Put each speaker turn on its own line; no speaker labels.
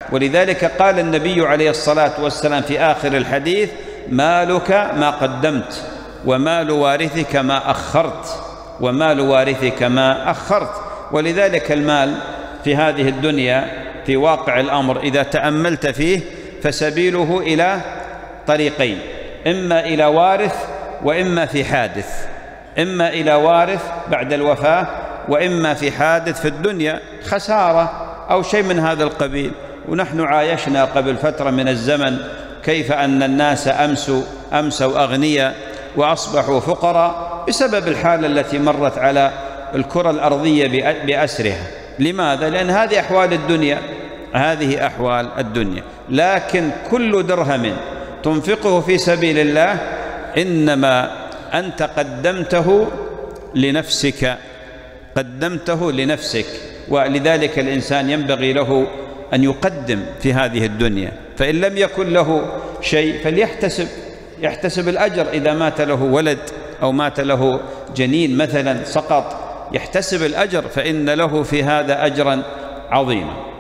ولذلك قال النبي عليه الصلاة والسلام في آخر الحديث: مالك ما قدمت ومال وارثك ما أخرت، ومال وارثك ما أخرت. ولذلك المال في هذه الدنيا في واقع الأمر إذا تأملت فيه فسبيله إلى طريقين: إما إلى وارث وإما في حادث، إما إلى وارث بعد الوفاة، وإما في حادث في الدنيا، خسارة أو شيء من هذا القبيل. ونحن عايشنا قبل فترة من الزمن كيف أن الناس أمسوا أغنياء وأصبحوا فقراء بسبب الحالة التي مرت على الكرة الأرضية بأسرها. لماذا؟ لأن هذه أحوال الدنيا، هذه أحوال الدنيا. لكن كل درهم تنفقه في سبيل الله إنما أنت قدمته لنفسك، قدمته لنفسك. ولذلك الإنسان ينبغي له أن يقدم في هذه الدنيا، فإن لم يكن له شيء يحتسب الأجر. إذا مات له ولد أو مات له جنين مثلا سقط، يحتسب الأجر، فإن له في هذا أجرا عظيما.